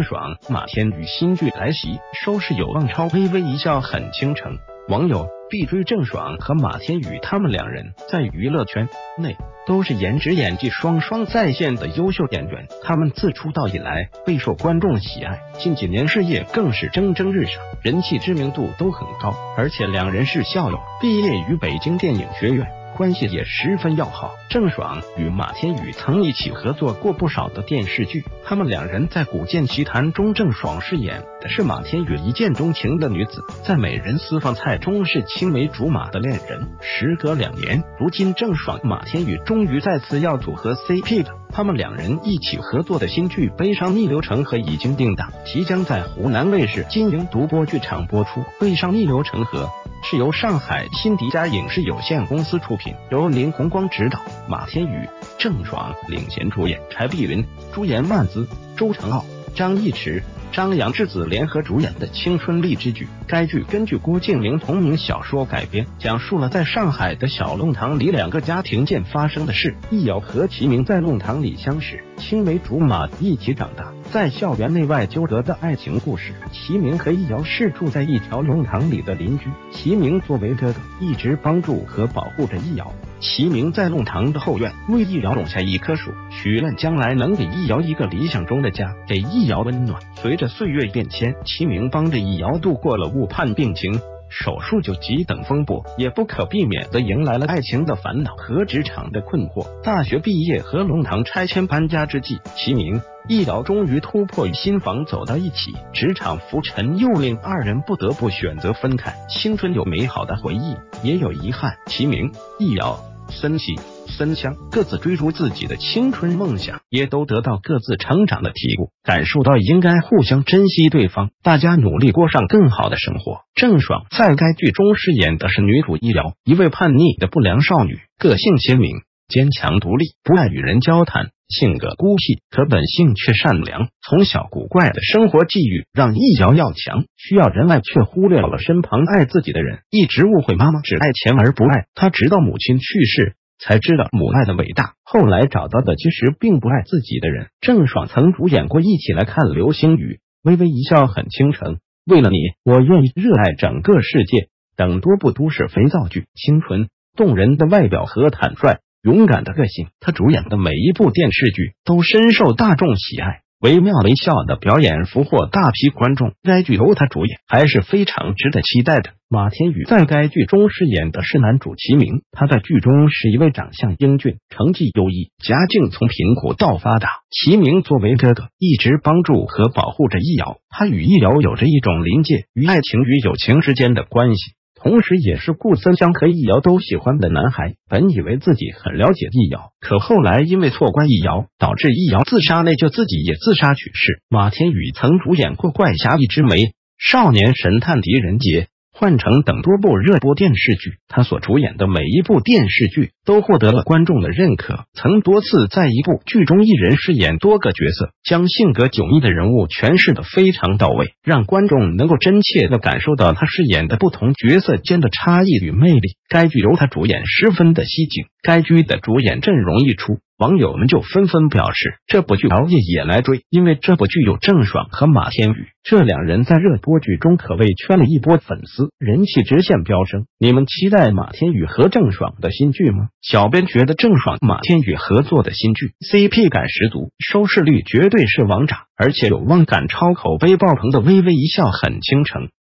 爽、马天宇新剧来袭，收视有望超《微微一笑很倾城》。网友必追郑爽和马天宇，他们两人在娱乐圈内都是颜值演技双双在线的优秀演员，他们自出道以来备受观众喜爱，近几年事业更是蒸蒸日上，人气知名度都很高，而且两人是校友，毕业于北京电影学院，关系也十分要好。郑爽与马天宇曾一起合作过不少的电视剧，他们两人在《古剑奇谭》中，郑爽饰演的是马天宇一见钟情的女子，在《美人私房菜》中是青梅竹马的恋人。时隔2年，如今郑爽、马天宇终于再次要组合 CP 了。他们两人一起合作的新剧《悲伤逆流成河》已经定档，即将在湖南卫视金鹰独播剧场播出。《悲伤逆流成河》是由上海新迪迦影视有限公司出品，由林宏光执导，马天宇、郑爽领衔主演，柴碧云、朱颜曼姿、周成傲、张艺驰、张扬之子联合主演的青春励志剧。该剧根据郭敬明同名小说改编，讲述了在上海的小弄堂里两个家庭间发生的事。易遥和齐明在弄堂里相识，青梅竹马一起长大，在校园内外纠葛的爱情故事。齐明和易遥是住在一条弄堂里的邻居，齐明作为哥哥，一直帮助和保护着易遥。齐明在弄堂的后院为易遥种下一棵树，许愿将来能给易遥一个理想中的家，给易遥温暖。随着岁月变迁，齐明帮着易遥度过了误判病情、手术就急等风波，也不可避免的迎来了爱情的烦恼和职场的困惑。大学毕业和弄堂拆迁搬家之际，齐明、易遥终于突破与新房走到一起，职场浮沉又令二人不得不选择分开。青春有美好的回忆，也有遗憾。齐明、易遥、森喜、森湘各自追逐自己的青春梦想，也都得到各自成长的体悟，感受到应该互相珍惜对方，大家努力过上更好的生活。郑爽在该剧中饰演的是女主易遥，一位叛逆的不良少女，个性鲜明、坚强独立，不爱与人交谈，性格孤僻，可本性却善良。从小古怪的生活际遇让易遥要强，需要人爱，却忽略了身旁爱自己的人，一直误会妈妈只爱钱而不爱她，直到母亲去世才知道母爱的伟大。后来找到的其实并不爱自己的人。郑爽曾主演过《一起来看流星雨》、《微微一笑很倾城》、《为了你我愿意热爱整个世界》等多部都市肥皂剧。清纯动人的外表和坦率勇敢的个性，她主演的每一部电视剧都深受大众喜爱，惟妙惟肖的表演俘获大批观众。该剧由她主演还是非常值得期待的。马天宇在该剧中饰演的是男主齐明，他在剧中是一位长相英俊、成绩优异、家境从贫苦到发达。齐明作为哥哥，一直帮助和保护着易遥，他与易遥有着一种临界于爱情与友情之间的关系，同时也是顾森湘和易遥都喜欢的男孩。本以为自己很了解易遥，可后来因为错怪易遥，导致易遥自杀内疚，自己也自杀去世。马天宇曾主演过《怪侠一枝梅》、《少年神探狄仁杰》、幻城等多部热播电视剧，他所主演的每一部电视剧都获得了观众的认可，曾多次在一部剧中一人饰演多个角色，将性格迥异的人物诠释得非常到位，让观众能够真切地感受到他饰演的不同角色间的差异与魅力。该剧由他主演十分的吸睛，该剧的主演阵容一出，网友们就纷纷表示这部剧熬夜也来追，因为这部剧有郑爽和马天宇，这两人在热播剧中可谓圈了一波粉丝，人气直线飙升。你们期待马天宇和郑爽的新剧吗？小编觉得郑爽马天宇合作的新剧 CP 感十足，收视率绝对是王炸，而且有望赶超口碑爆棚的《微微一笑很倾城》。